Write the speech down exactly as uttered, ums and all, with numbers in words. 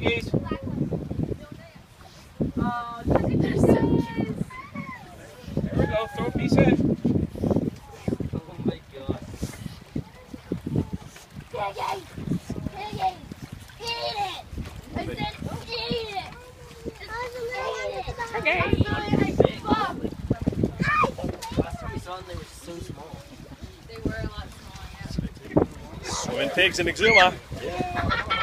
piggies. Oh, look at their size. There we go. Throw a piece in. Oh my god. Piggy! Piggy! Eat it! I said eat it! Okay. Last time we saw them, they were so small. They were a lot smaller, yeah. Swimming pigs in Exuma. Yeah.